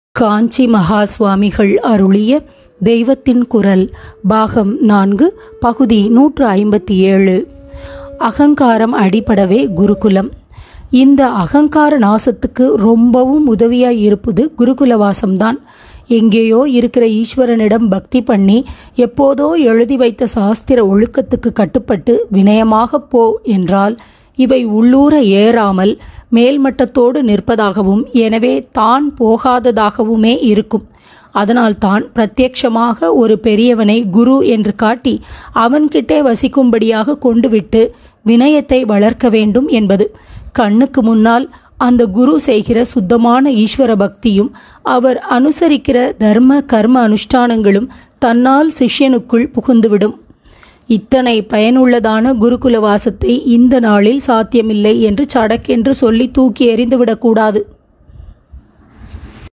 காஞ்சி மகா சுவாமிகள் அருளிய தெய்வத்தின் குரல் பாகம் 4 பகுதி 157. அகங்காரம் அடிபடவே குருகுலம். இந்த அகங்கார நாசத்துக்கு ரொம்பவும் உதவியாய் இருப்பது குருகுலவாசம்தான். எங்கேயோ இருக்கிற ஈஸ்வரனிடம் பக்தி பண்ணி எப்போதோ எழுதி வைத்த சாஸ்திர ஒழுக்கத்துக்கு கட்டுப்பட்டு வினயமாக போ என்றால் இவை உள்ளூர ஏறாமல் மேல்மட்டத்தோடு நிற்பதாகவும் எனவே தான் போகாததாகவுமே இருக்கும். அதனால் தான் பிரத்யட்சமாக ஒரு பெரியவனை குரு என்று காட்டி அவன்கிட்டே வசிக்கும்படியாக கொண்டுவிட்டு வினயத்தை வளர்க்க வேண்டும் என்பது. கண்ணுக்கு முன்னால் அந்த குரு செய்கிற சுத்தமான ஈஸ்வர பக்தியும் அவர் அனுசரிக்கிற தர்ம கர்ம அனுஷ்டானங்களும் தன்னால் சிஷ்யனுக்குள் புகுந்துவிடும். இத்தனை பயனுள்ளதான குருகுலவாசத்தை இந்த நாளில் சாத்தியமில்லை என்று சடக்கென்று சொல்லி தூக்கி எறிந்துவிடக்கூடாது.